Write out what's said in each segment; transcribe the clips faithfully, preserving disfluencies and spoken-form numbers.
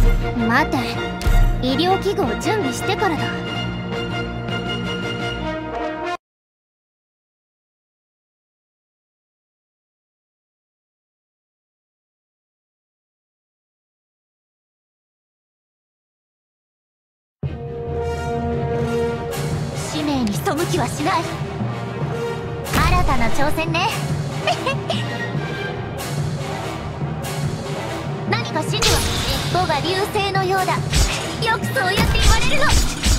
待て、医療器具を準備してからだ。使命に背きはしない。新たな挑戦ね。何か指示は？尻尾が流星のようだ。よくそうやって言われるの。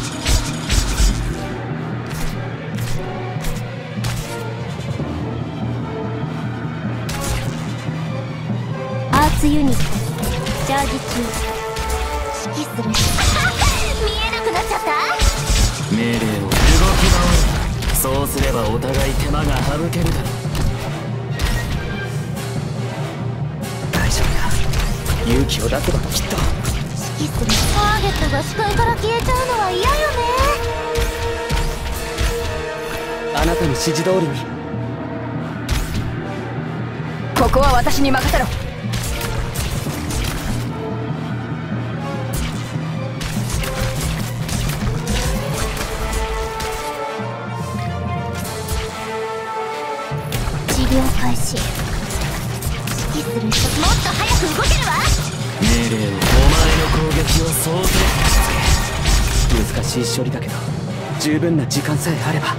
アーツユニットチャージ中。指揮する。見えなくなっちゃった。 命令を動き回る。そうすればお互い手間が省けるだろう。大丈夫だ。勇気を出せばきっと。 指揮する。ターゲットが視界から消えちゃうのは嫌よね。 あなたの指示通りに。 ここは私に任せろ。 治療開始。指揮する人もっと早く動けるわ。 命令を。お前の攻撃を想定して難しい処理だけど十分な時間さえあれば。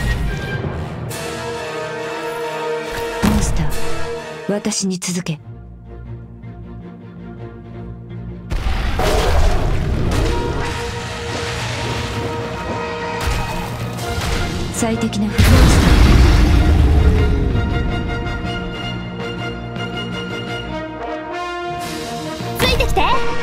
モンスター、私に続け。最適なフリースター。 ついてきて。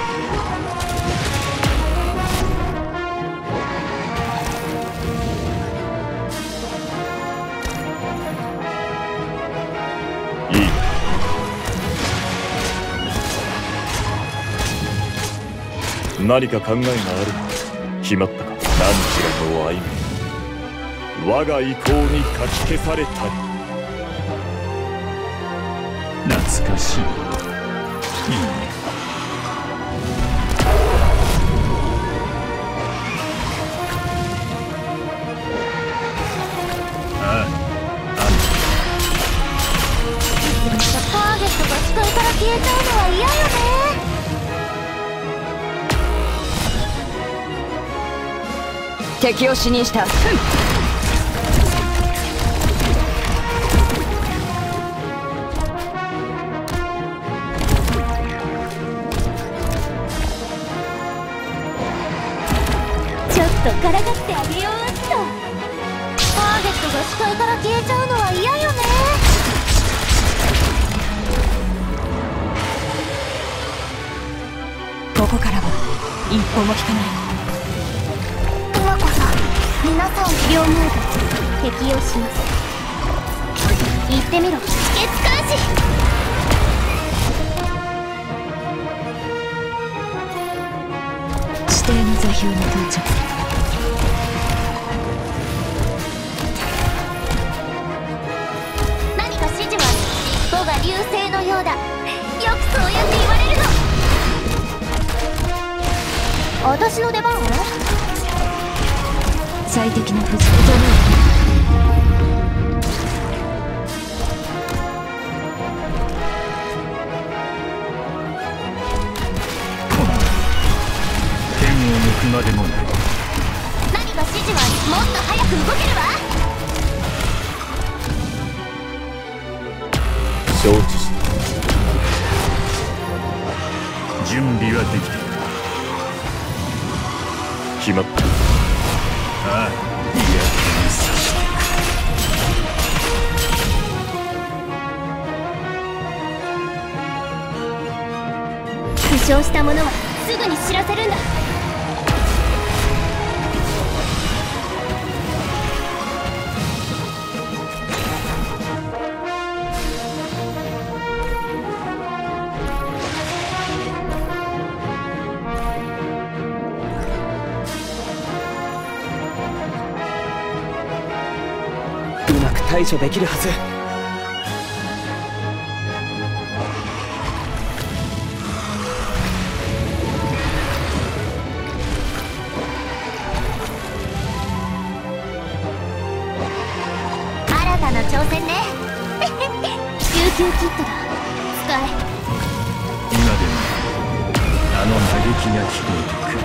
何か考えがあるのか。決まったか。何ちらの歩み、我が意向にかき消されたり。 懐かしい。いいね。ああ、あんターゲットが視界から消えちゃうのは嫌よね。 敵を死認した。 ちょっとからかってあげようっと。ターゲットが視界から消えちゃうのは嫌よね。 ここからは一歩も引かない。 今こそ皆さん治療モード適用します。言ってみろ。秘訣開始。 指定の座標に到着。 何か指示は？尻尾が流星のようだ。よくそうやって言われるの。私の出番は？ 最適な不足じゃない。 剣を抜くまでもない。 何か指示は？もっと早く動けるわ。 承知した。 準備はできている。 決まった。 ああ、いや、さして負傷した者はすぐに知らせるんだ。 うまく対処できるはず。 え。 今でもあの嘆きが聞こえてくる。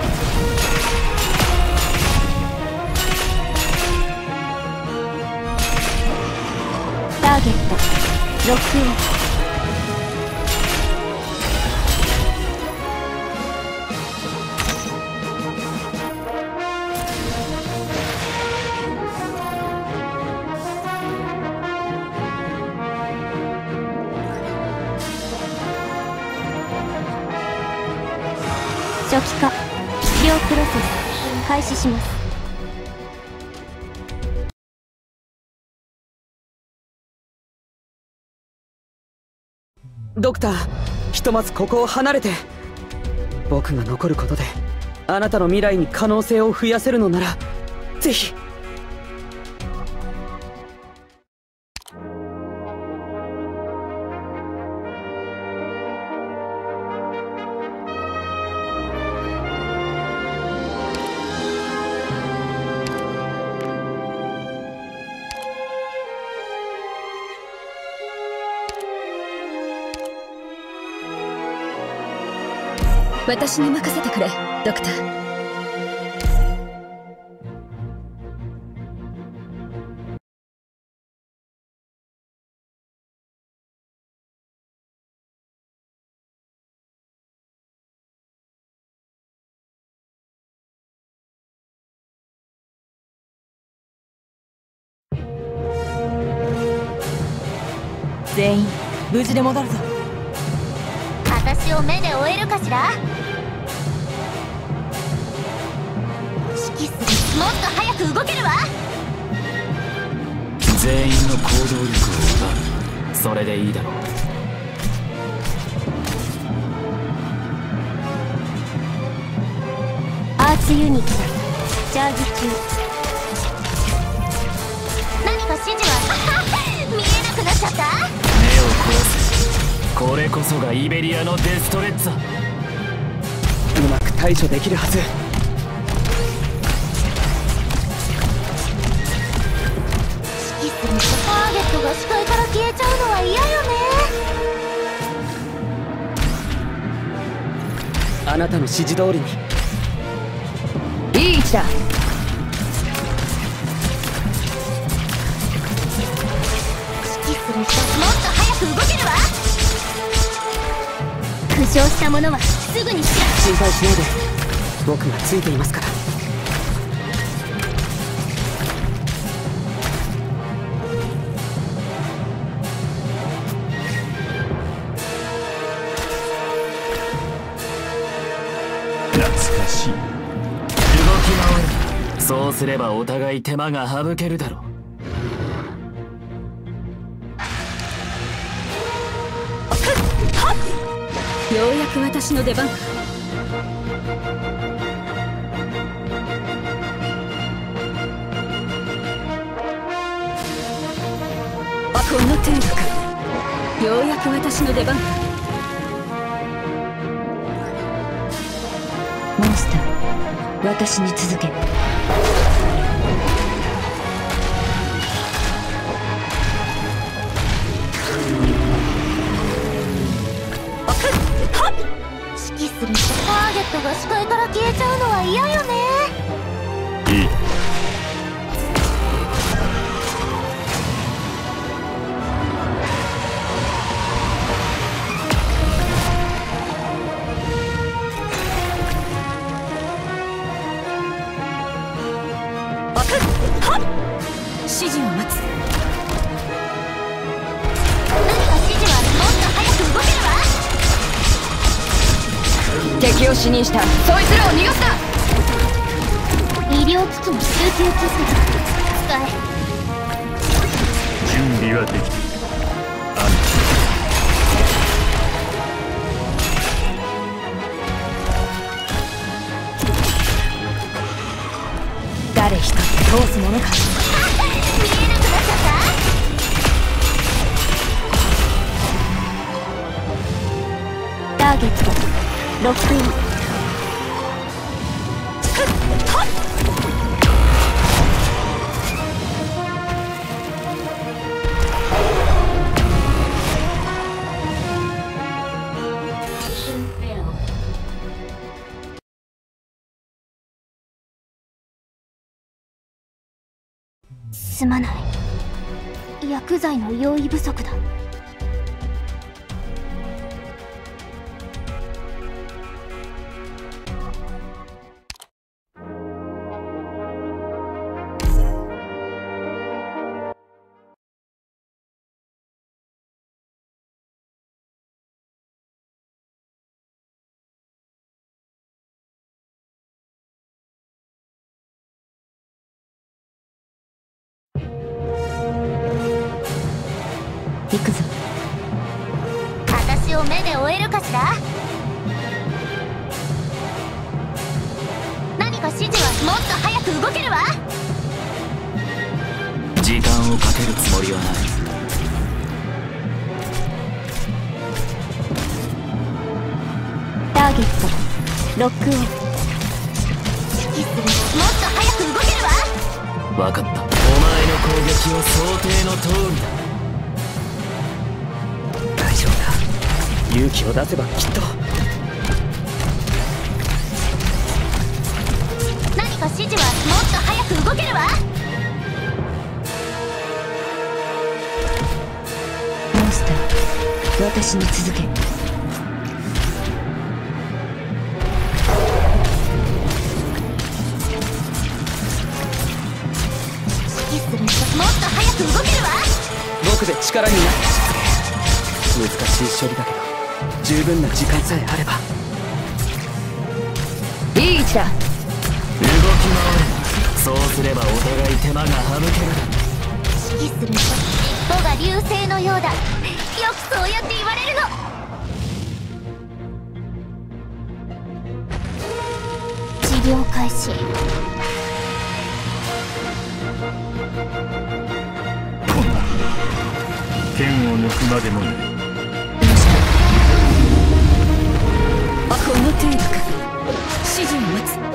ターゲットロックイン。初期化治療プロセス開始します。 ドクター、ひとまずここを離れて。僕が残ることであなたの未来に可能性を増やせるのならぜひ。 私に任せてくれ、ドクター。全員無事で戻るぞ。 私を目で追えるかしら。指揮する。もっと早く動けるわ。 全員の行動力を奪う。それでいいだろう。 アーツユニットチャージ中。何か指示は見えなくなっちゃった。 目を凝らす。これこそがイベリアのデストレッツァ。うまく対処できるはず。 指揮するとターゲットが視界から消えちゃうのは嫌よね。 あなたの指示通りに。 いい位置だ。 指揮する人もっと早く動けるわ。負傷した者はすぐに知ら心配しないで。僕がついていますから。 懐かしい。 動き回る。そうすればお互い手間が省けるだろう。 ようやく私の出番。この程度か。ようやく私の出番。モンスター、私に続け。 指揮するとターゲットが視界から消えちゃうのは嫌よね。 いい。 指示を待つ。 何か指示はもっと早く動けるわ。 敵を死認した。そいつらを逃がすな。 医療機器の集中キス使え。 準備はできている。あん誰一人通すものか。 見えなくなっちゃった。ターゲットロックイン。 すまない。薬剤の用意不足だ。 行くぞ。 私を目で追えるかしら。何か指示はもっと早く動けるわ。 時間をかけるつもりはない。 ターゲットロックオン。 指揮する。もっと早く動けるわ。 分かった。お前の攻撃を想定の通りだ。 大丈夫だ。勇気を出せばきっと。 何か指示はもっと早く動けるわ。 モンスター、私に続け。 指揮する。もっと早く動けるわ。 僕で力になってしまう。難しい処理だけど十分な時間さえあれば。 いい位置だ。 動き回れ。そうすればお互い手間が省ける。 指揮する。尻尾が流星のようだ。よくそうやって言われるの。治療開始。 剣を抜くまでもない。 この程度か。指示を待つ。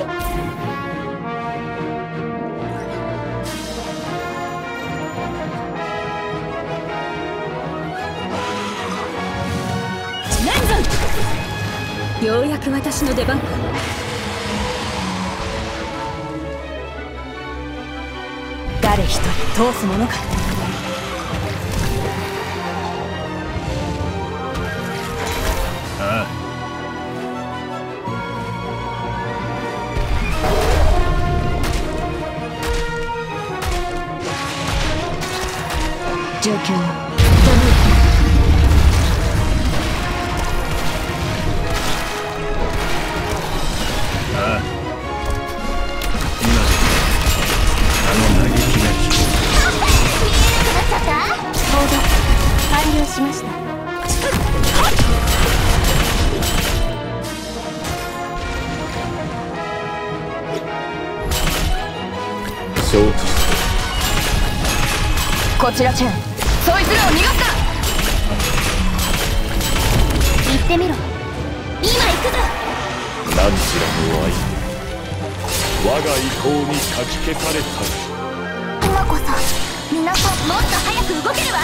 連山。ようやく私の出番か。誰一人通すものか。 ああ。 状況を整えああ。今であの嘆きが聞こ見えなくなっちゃった。報道完了しました。 承知した。 こちらチェン、そいつらを逃がすな。 行ってみろ。今行くぞ。 何しらの愛我が意向にかき消された。 今こそ皆さんもっと早く動けるわ。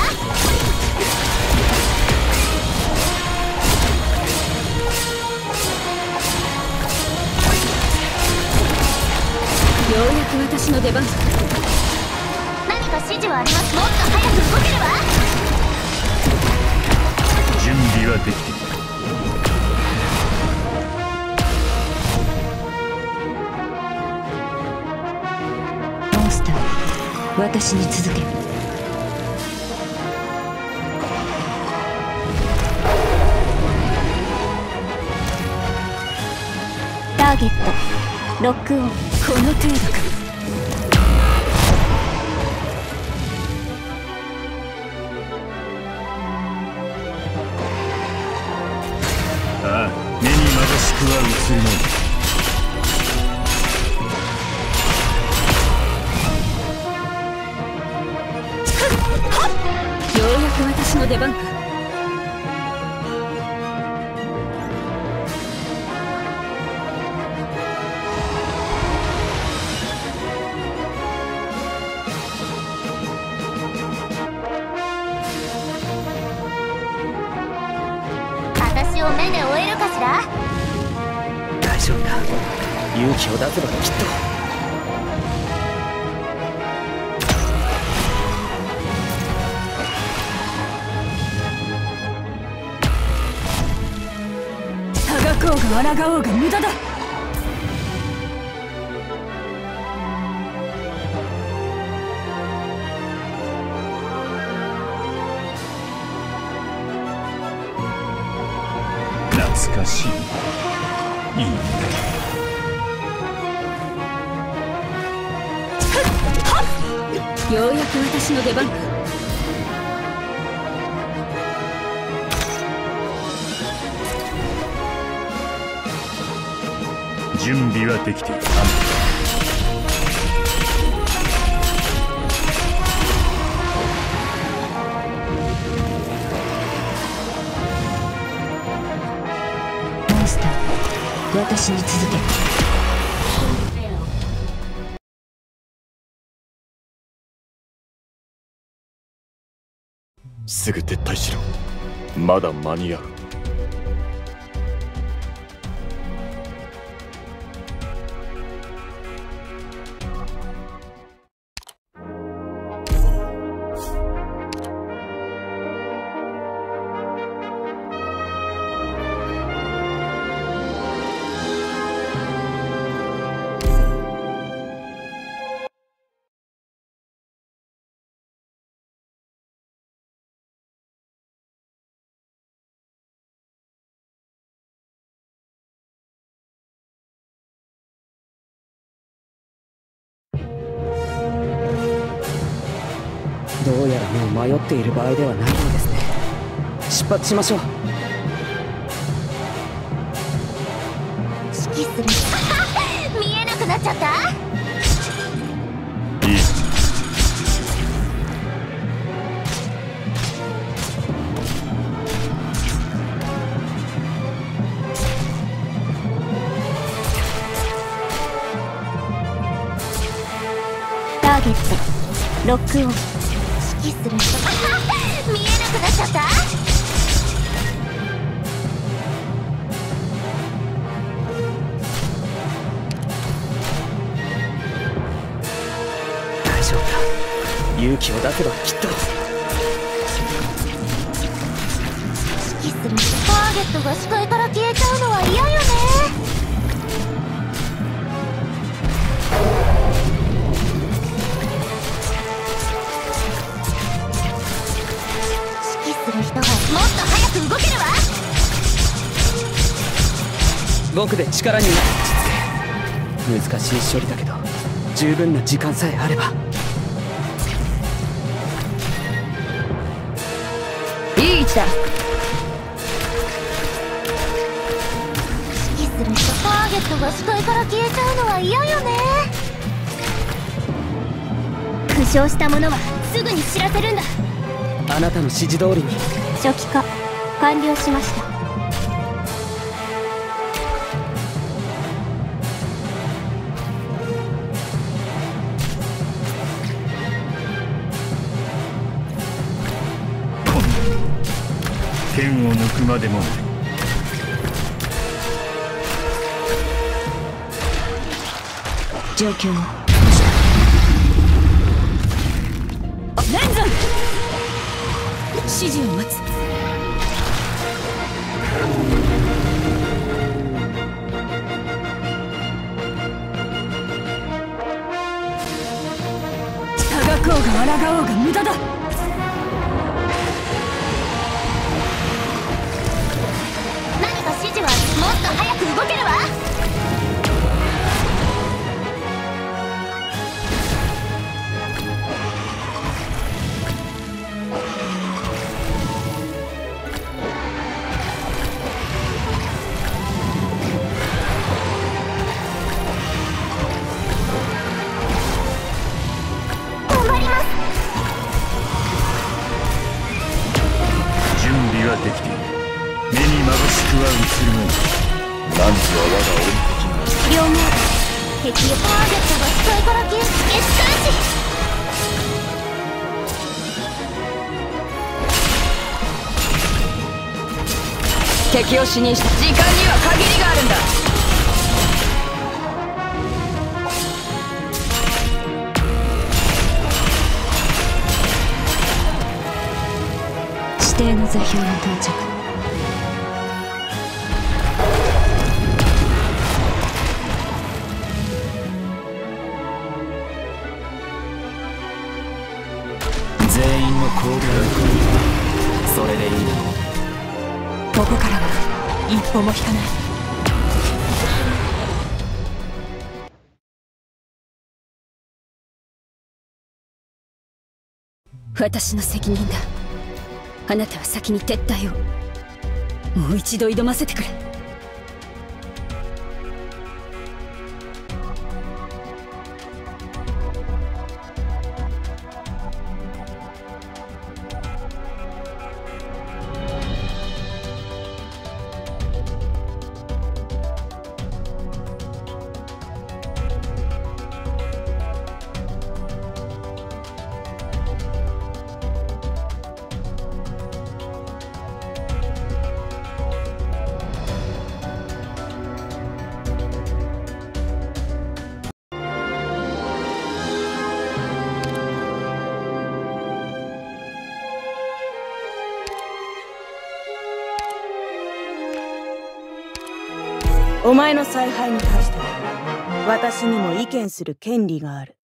ようやく私の出番。 何か指示はあります。もっと早く動けるわ。 準備はできている。 モンスター、私に続け。ターゲットロックオン。この程度か。 ああ、目にまぶしくは映るもん。 ようやく私の出番か。 私を目で追えるかしら。 大丈夫だ。勇気を出せばきっと。 こうが抗おうが無駄だ。 懐かしい。いいね。 ようやく私の出番か。 準備はできている。 モンスター、私に続け。 すぐ撤退しろ。まだ間に合う。 どうやらもう迷っている場合ではないようですね。出発しましょう。 指揮する見えなくなっちゃった。 いい。 ターゲットロックオン。指揮する人見えなくなっちゃった。 大丈夫だ。勇気を出せばきっと。 指揮する人ターゲットが視界から消えちゃうのは嫌よね。人がもっと早く動けるわ。 僕で力になる術。難しい処理だけど十分な時間さえあれば。 いい位置だ。 指揮する人ターゲットが視界から消えちゃうのは嫌よね。負傷した者はすぐに知らせるんだ。 あなたの指示通りに。 初期化完了しました。 剣を抜くまでもない。 状況はレンズ指示を待つ。従こうが抗おうが無駄だ。 何か指示はもっと早く動けるわ。 はできている。目に眩しくは映るまい。 何時は我が鬼的な両面敵をターゲットが視界から消え消し返し。 敵を死にした時間には限りがあるんだ。指定の座標に到着。 一歩も引かない。私の責任だ。あなたは先に撤退を。もう一度挑ませてくれ。 お前の采配に対して私にも意見する権利がある。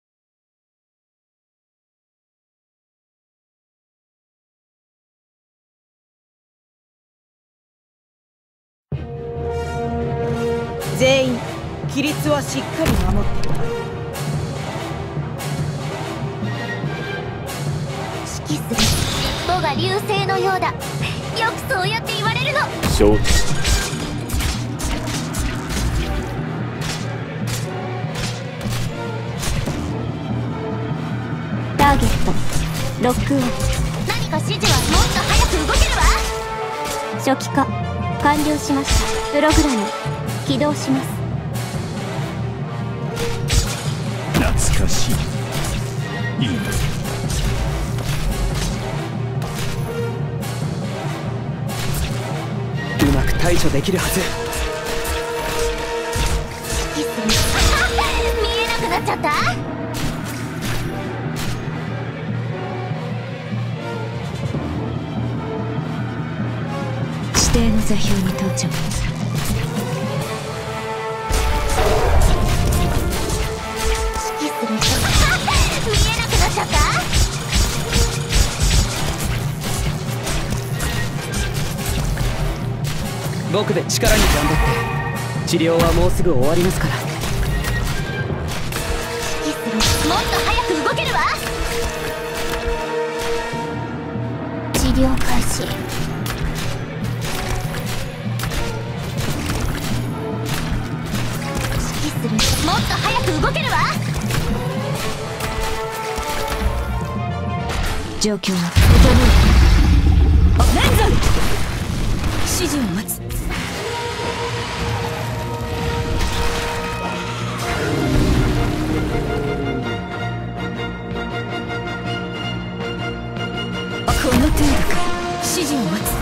全員規律はしっかり守ってもらう。 指揮する母が流星のようだ。よくそうやって言われるの。 承知した。 ターゲットロックオン。何か指示はもっと早く動けるわ。初期化完了しました。プログラム起動します。 懐かしい。いいね。 うまく対処できるはず。 指揮する見えなくなっちゃった。 指定の座標に到着。 指揮する人見えなくなっちゃった。 僕で力に頑張って治療はもうすぐ終わりますから。 指揮するもっと早く動けるわ。治療開始。もっと早く動けるわ。 状況は整う。あ、レンザル指示を待つ。この程度か。指示を待つ。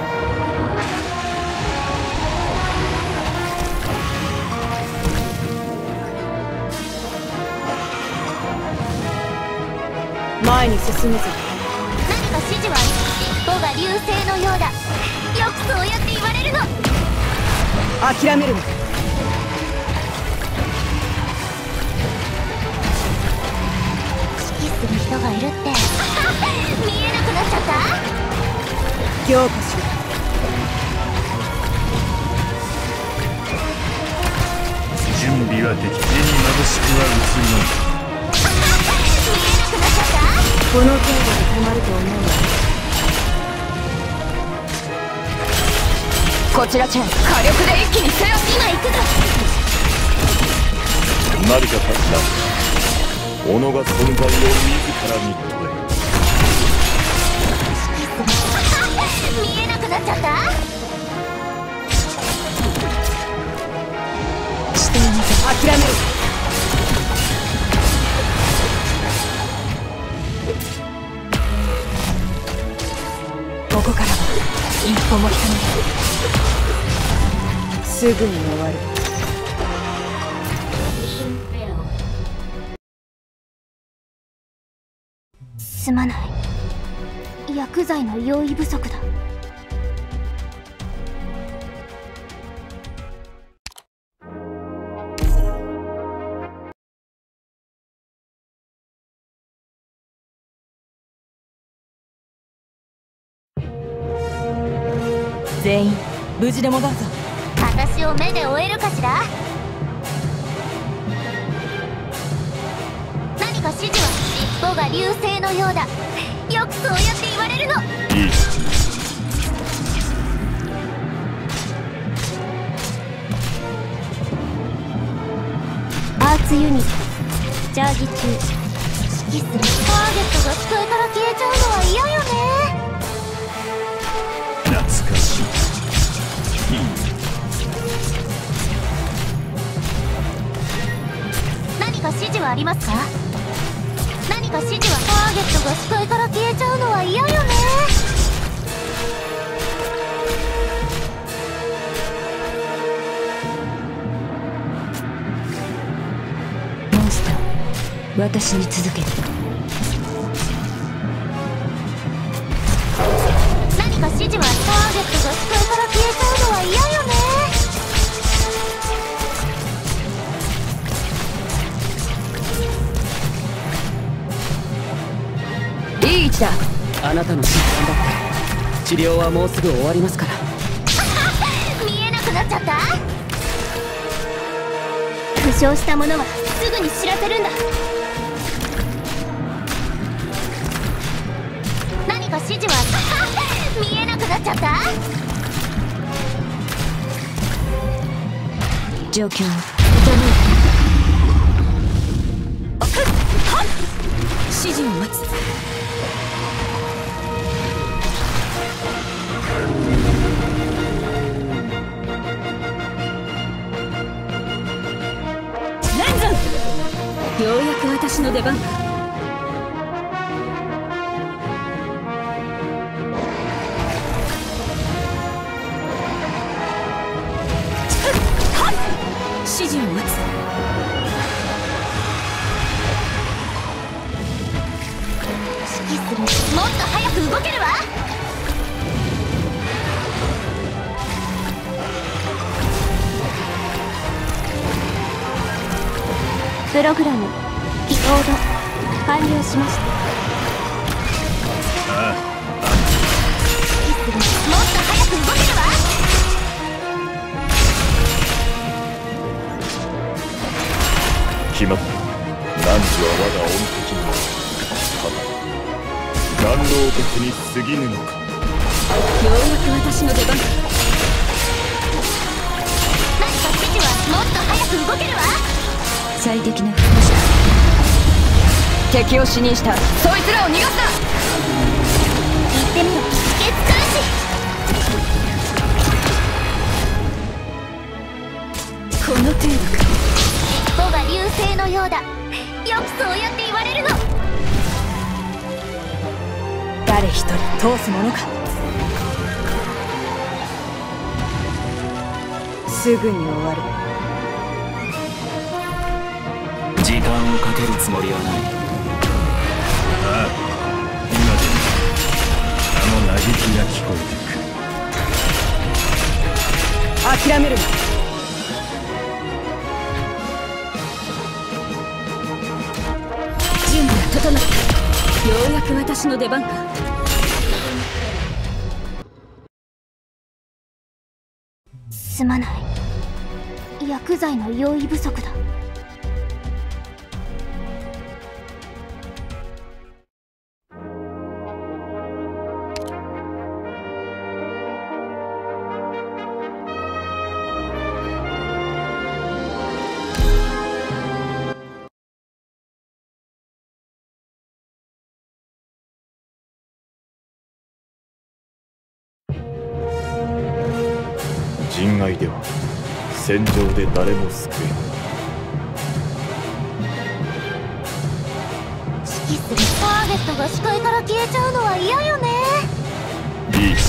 前に進むぞ。 何か指示は母が流星のようだ。よくそうやって言われるの。 諦めるな。 指揮する人がいるって見えなくなっちゃった。 強化しろ。 準備はでき、目にまぶしくは映るのみ。 この程度で止まると思うわ。 こちらチェン、火力で一気にせよ。 今行くぞ。 何か立った己が存在を自ら認め。 見えなくなっちゃった。 指定に諦める。 ここからは一歩も引かない。 すぐに終わる。 すまない。薬剤の用意不足だ。 全員無事で戻るぞ。 私を目で追えるかしら。何か指示は。尻尾が流星のようだ。よくそうやって言われるの。 いい。 アーツユニットチャージ中。指揮する。ターゲットが視界から消えちゃうのは嫌よね。 懐かしい。いい。 何か指示はありますか。何か指示は。ターゲットが視界から消えちゃうのは嫌よね。 モンスター、私に続けて。 何か指示は。ターゲットが視界から消えちゃうのは嫌よね。 いい位置だ。 あなたの疾患だって治療はもうすぐ終わりますから。 見えなくなっちゃった。負傷した者はすぐに知らせるんだ。何か指示は。見えなくなっちゃった。 状況を整えて。指示を待つ。ようやく私の出番か。指示を待つ。 指揮する。もっと早く動けるわ。プログラム起動が完了しました。 ああ、 指揮する。もっと早く動けるわ。 決まった。汝は我が恩敵にただ元老鉄に過ぎぬのか。 ようやく私の出番か。 何か指示は。もっと早く動けるわ。 最適な封じだ。敵を死にしたそいつらを逃がすな。 言ってみろ。秘訣開始。 この程度か。 尻尾が流星のようだ。よくそうやって言われるの。 誰一人通すものか。すぐに終わる。 時間をかけるつもりはない。ああ、今でもあの嘆きが聞こえてくる。 諦めるな。 準備が整った。ようやく私の出番か。 すまない。薬剤の用意不足だ。 人外では戦場で誰も救えない。 指揮する。ターゲットが視界から消えちゃうのは嫌よね。 いい。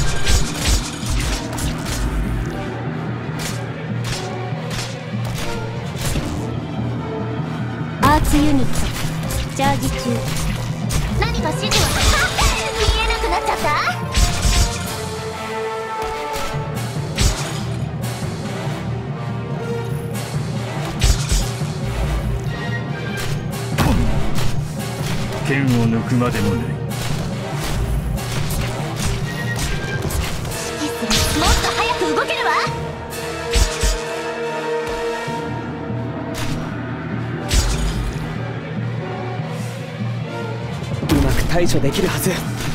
アーツユニットチャージ中。何か指示は。見えなくなっちゃった。 剣を抜くまでもない。 指揮する。もっと早く動けるわ。 対処できるはず。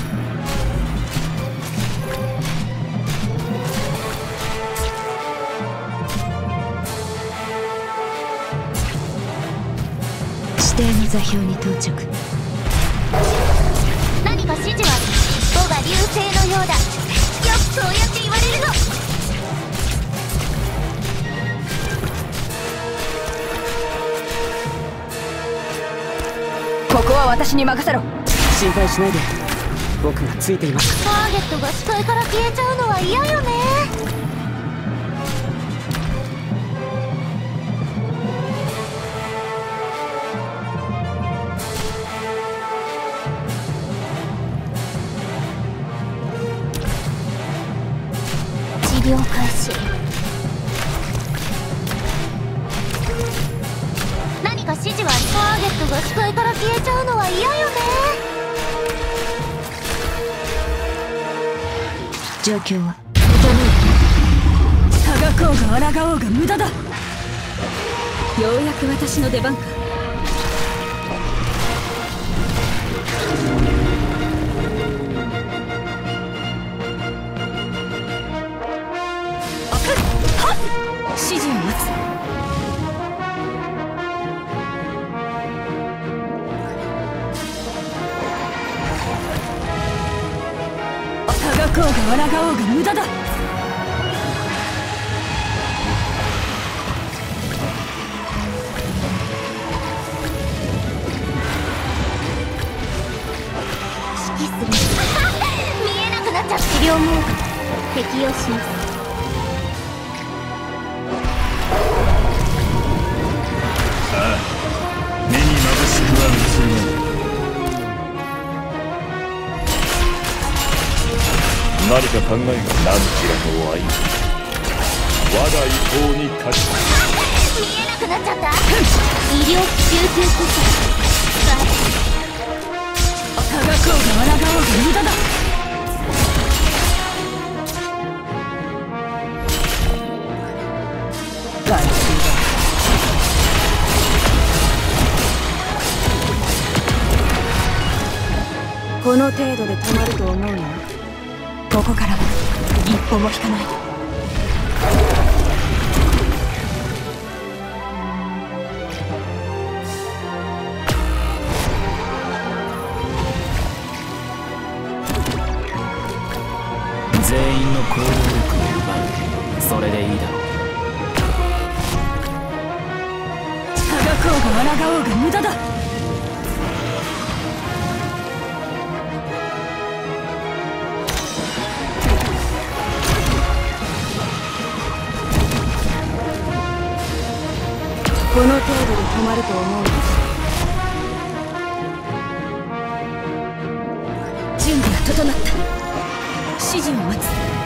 指定の座標に到着。 何か指示は尾が流星のようだ。よくそうやって言われるの。 ここは私に任せろ。 心配しないで、僕がついています。 ターゲットが視界から消えちゃうのは嫌よね。治療開始。何か指示はターゲットが視界から消えちゃうのは嫌よね。 状況はたがこうが抗おうが無駄だ。ようやく私の出番か。指示を待つ。たがこうが抗おうが無駄だ。 指揮する見えなくなっちゃって。治療モード適用します。 目に眩しくは映る。 何か考えが何ちらの愛我が意向に勝ち見えなくなっちゃった。医療救急こそたがこうが抗おうが無駄だ。 外周だ。 この程度で止まると思うの？ ここから一歩も引かない。 全員の行動力を奪う。それでいいだろう。 たがこうが抗おうが無駄だ。 この程度で止まると思うの？ 準備が整った。指示を待つ。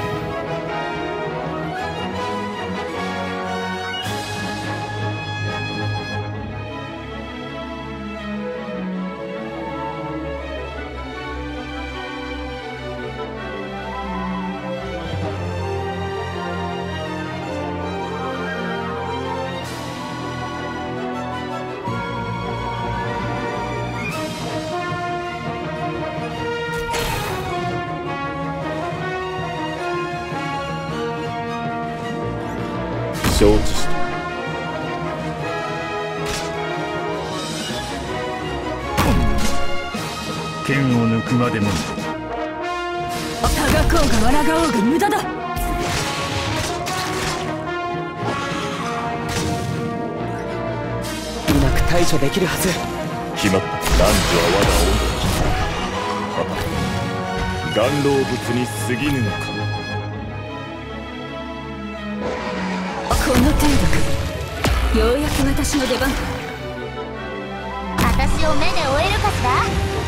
承知した。 剣を抜くまでも。 たがこうが抗おうが無駄だ。 うまく対処できるはず。 決まった。男女は我が恩義。はた顔老物に過ぎぬのか。 この程度か。ようやく私の出番か。 私を目で追えるかしら。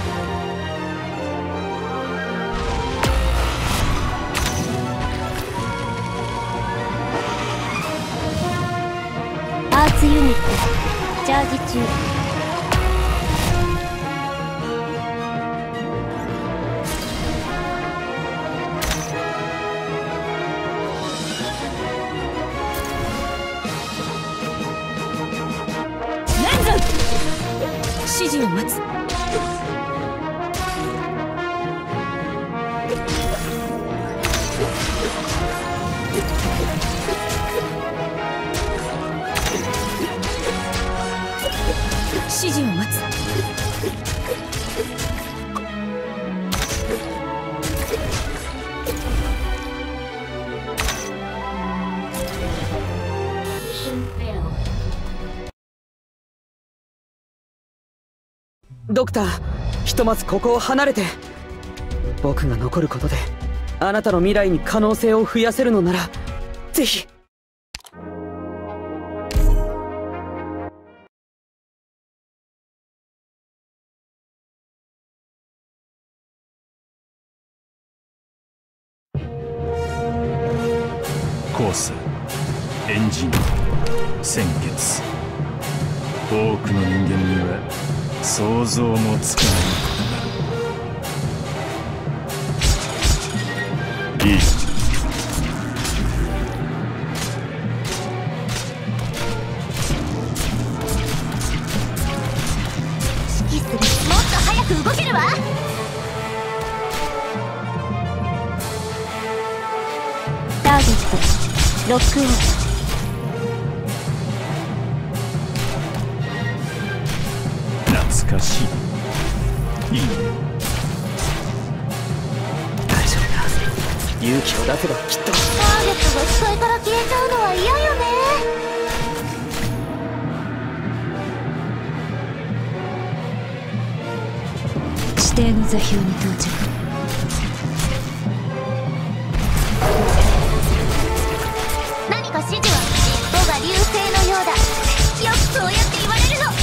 アーツユニットチャージ中。 指示を待つ。 指示を待つ。 ドクター、ひとまずここを離れて。僕が残ることであなたの未来に可能性を増やせるのならぜひ。 コース、エンジン、鮮血、多くの人間には想像もつかないことだ。いい。 指揮する。もっと早く動けるわ。ターゲットロックオン。 懐かしい。いい。 大丈夫だ。勇気を出せばきっと。 ターゲットが視界から消えちゃうのは嫌よね。 指定の座標に到着。 何か指示は尻尾が流星のようだ。よくそうやって言われるの。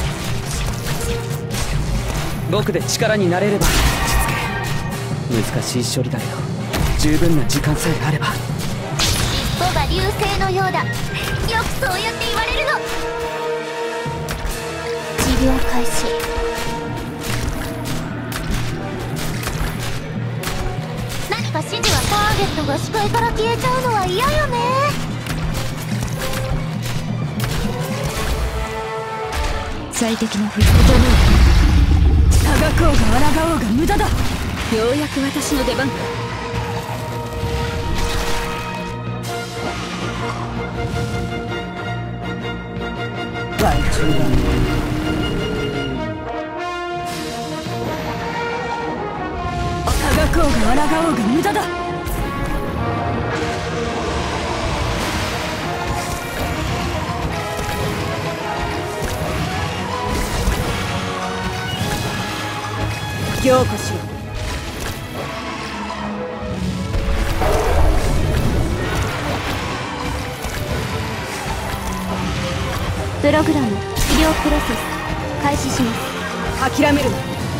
僕で力になれれば。難しい処理だけど十分な時間さえあれば。 尻尾が流星のようだ。よくそうやって言われるの。治療開始。何か指示はターゲットが視界から消えちゃうのは嫌よね。 最適な振り子だね。あがこうが抗おうが無駄だ。ようやく私の出番か。 大丈夫だ。 あがこうが抗おうが無駄だ。 凝固しろ。 プログラム治療プロセス開始します。 諦めるな。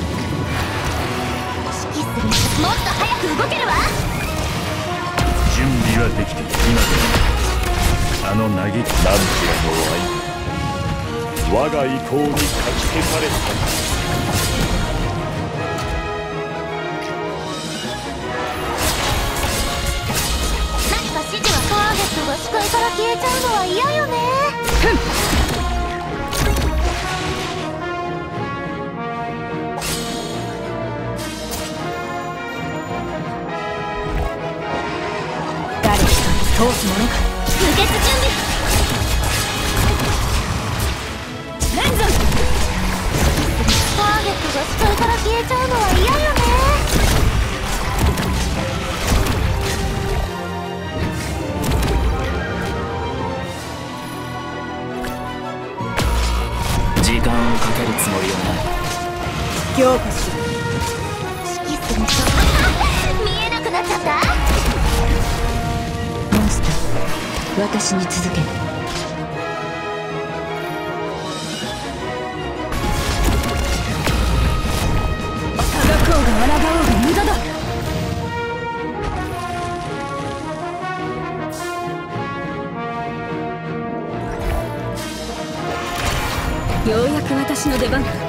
指揮する。もっと早く動けるわ。 準備はできている。今だ。あの嘆き。 何時らの愛我が意向にかき消された。 指示はターゲットが視界から消えちゃうのは嫌よね。 誰一人通すものか。 無血準備。 連山。 ターゲットが視界から消えちゃうのは嫌よね。 時間をかけるつもりはない。 凝固しろ。 指揮すると見えなくなっちゃった。 モンスター、私に続け。あがこうが抗おうが無駄だ。ようやく私の出番か。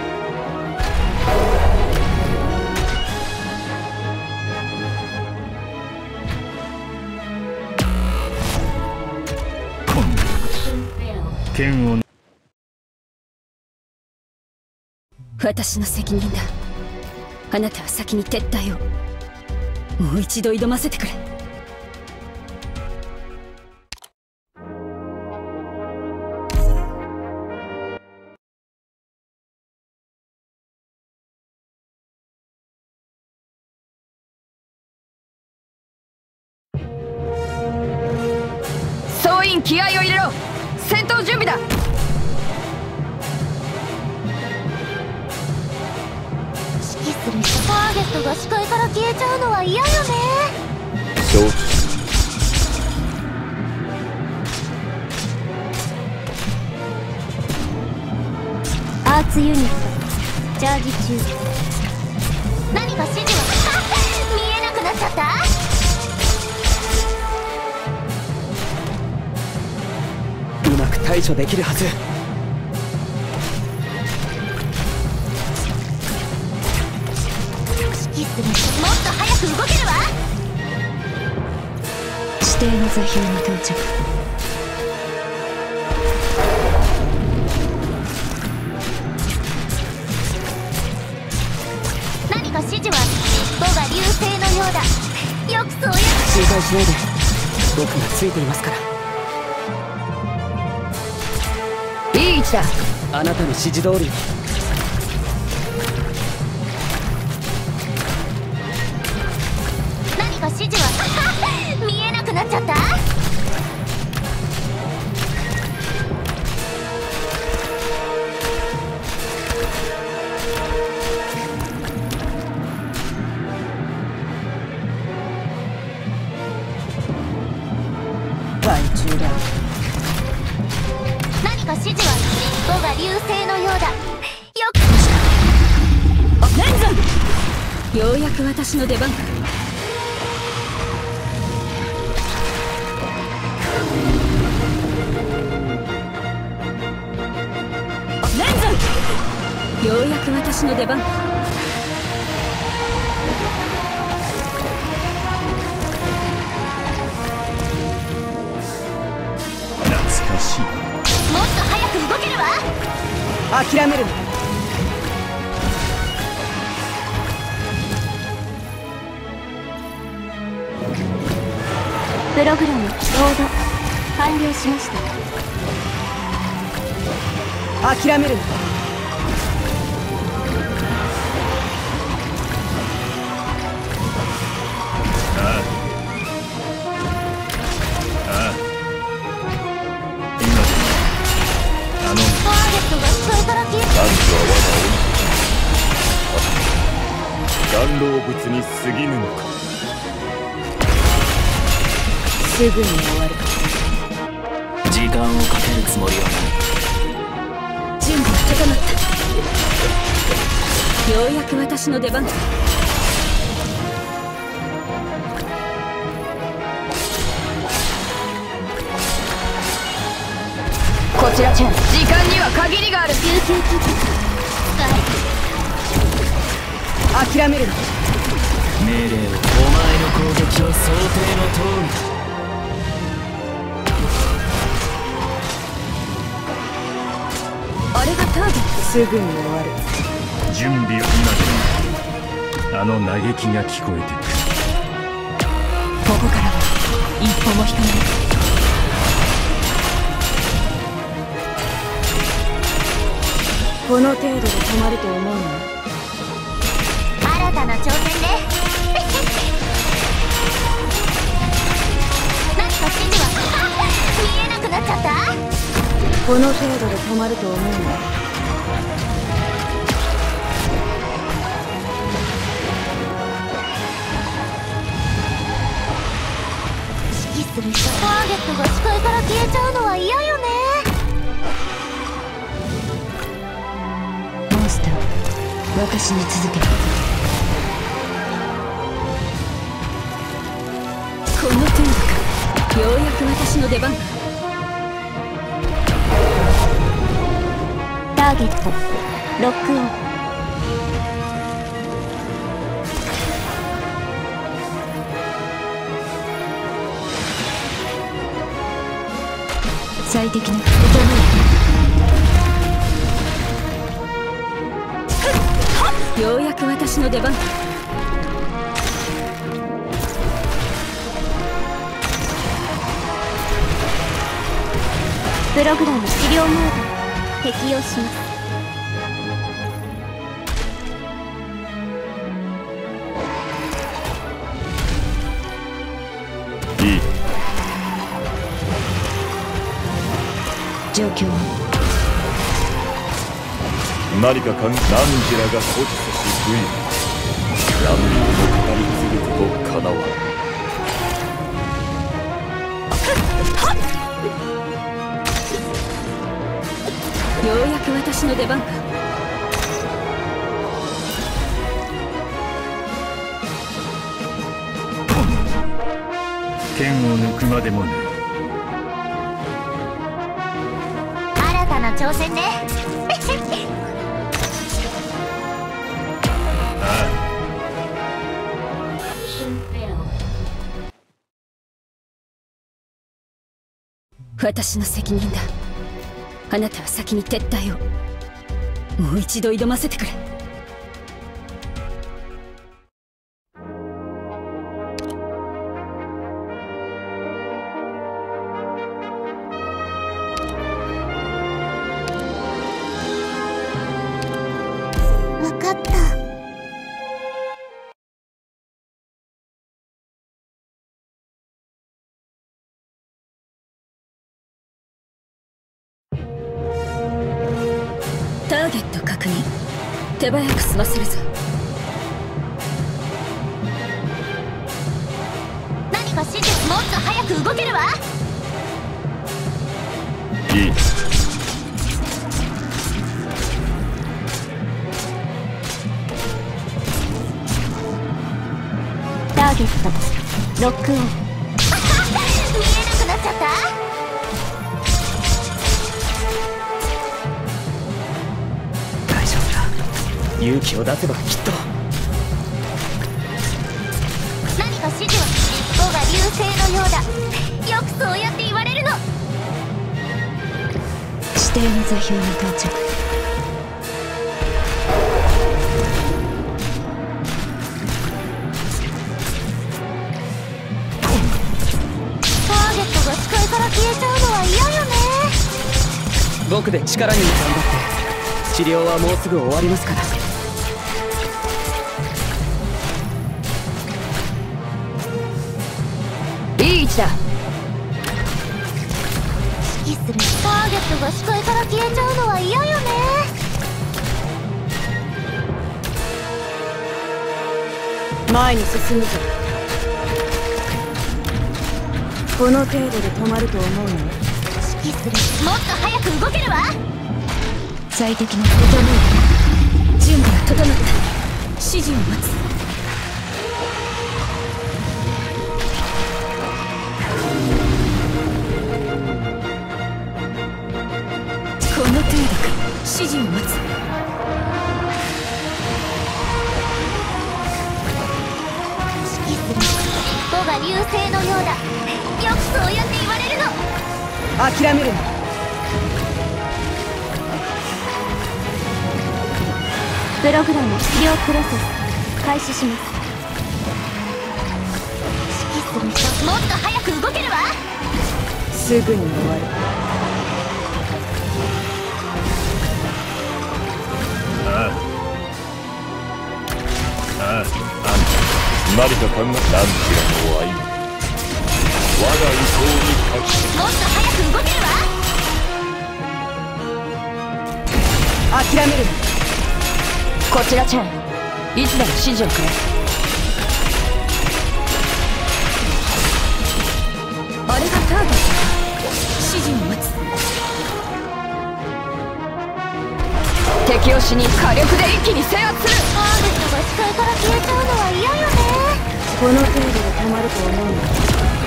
今度剣を。 私の責任だ。あなたは先に撤退を。もう一度挑ませてくれ。 全員気合を入れろ。戦闘準備だ。 指揮する人ターゲットが視界から消えちゃうのは嫌よね。 承知。 アーツユニットチャージ中。何か指示は見えなくなっちゃった。 うまく対処できるはず。 指揮する人もっと早く動けるわ。 指定の座標に到着。 何か指示は尻尾が流星のようだ。よくそうや心配しないで、僕がついていますから。 いい位置だ。 あなたの指示通り。 何か指示は見えなくなっちゃった。 害虫だ。 何か指示は尻尾が流星のようだ。よくレンズン、ようやく私の出番か。レンズン、ようやく私の出番か。 懐かしい。 もっと早く動けるわ。 諦めるな。 プログラムロード完了しました。 諦めるな。 ああああ、今であのターゲットが視界から消え男女は我が恩断ろう物に過ぎぬのか。 すぐに終わる。 時間をかけるつもりはない。 準備は整った。ようやく私の出番か。こちらチェン、時間には限りがある。 救急キット使諦めるな。 命令を、お前の攻撃は想定の通りだ。 あれがターゲット。 すぐに終わる。 準備を今であの嘆きが聞こえてくる。 ここからは一歩も引かない。 この程度で止まると思うの？ 新たな挑戦ね。何か指示は見えなくなっちゃった。 この程度で止まると思うの？ 指揮する人ターゲットが視界から消えちゃうのは嫌よね。 モンスター、私に続け。この程度か。ようやく私の出番か。 ターゲットロックオン。 最適なようやく私の出番か。 プログラム治療モード適用します。 いい。 状況は何かかん何時らが固辞せし部位何人も語り継ぐことかなわようやく私の出番か。 剣を抜くまでもね。 新たな挑戦ね。 ああ、 私の責任だ。あなたは先に撤退を。もう一度挑ませてくれ。 わかった。 ターゲット確認。手早く済ませるぞ。 何か指示もっと早く動けるわ。 いいターゲットロックオン。見えなくなっちゃった。 大丈夫だ。勇気を出せばきっと。 何か指示は尻尾が流星のようだ。よくそうやって言われるの。 指定の座標に到着。 ターゲットが視界から消えちゃうのは嫌よね。 僕で力に頑張って治療はもうすぐ終わりますから。 いい位置だ。 指揮するターゲットが視界から消えちゃうのは嫌よね。 前に進むぞ。この程度で止まると思うの？ 指揮するもっと早く動けるわ。 最適な整え。準備が整った。指示を待つ。この程度か。指示を待つ。 指揮する尻尾が流星のようだ。よくそうやって言われるの。 諦めるな。 プログラム治療プロセス開始します。指揮するもっと早く動けるわ。 すぐに終わる。 ああ、ああ、あん何か考え何時らの歩み我が意向に勝ちもっと早く動けるわ。 諦めるな。 こちらチェーン。いつでも指示をくれ。あれがターゲットか。指示を待つ。敵を死に火力で一気に制圧する。 ターゲットが視界から消えちゃうのは嫌よね。 この程度で止まると思うの？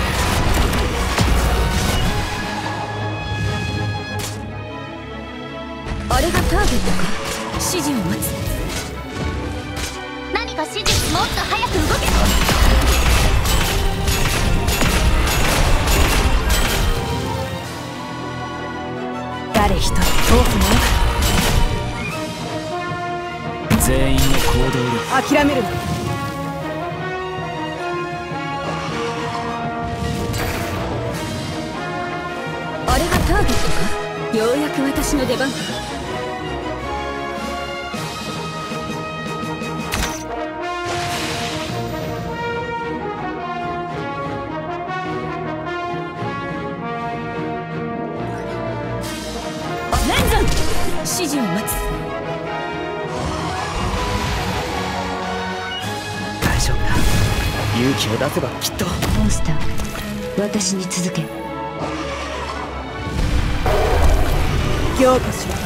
あれがターゲットか。指示を待つ。 何か指示もっと早く動け。 誰一人多くない。 全員の行動力。 諦めるな。 あれがターゲットか。ようやく私の出番か。 指示を待つ。 大丈夫だ。勇気を出せばきっと。 モンスター、私に続け。 強化しろ。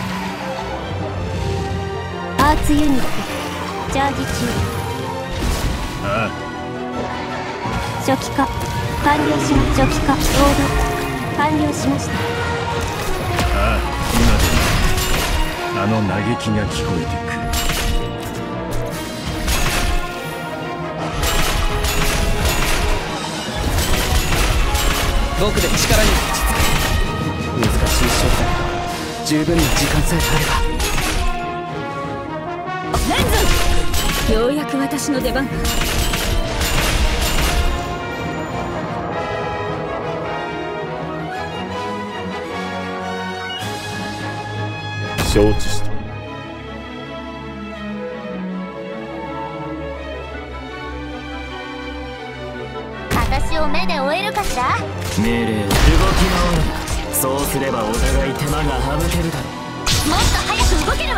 アーツユニットチャージ中。 あ初期化完了しま初期化ロード完了しました。 ああ今であの嘆きが聞こえてくる。 僕で力に落ち着く。難しい勝負だけど十分な時間さえあれば。 レンズ、ようやく私の出番か。 承知した。 私を目で追えるかしら。 命令を動き回るな。そうすればお互い手間が省けるだろう。 もっと早く動けるわ。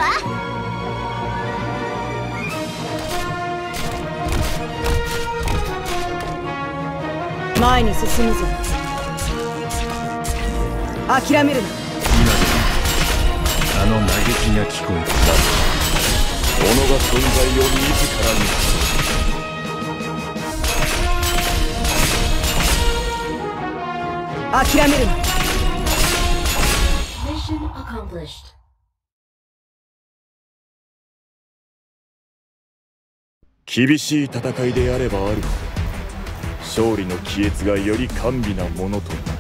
前に進むぞ。諦めるな。 今であの嘆きが聞こえてくる。 己が存在を自らに諦めるな。 厳しい戦いであればあるほど勝利の帰依がより甘美なものとなる。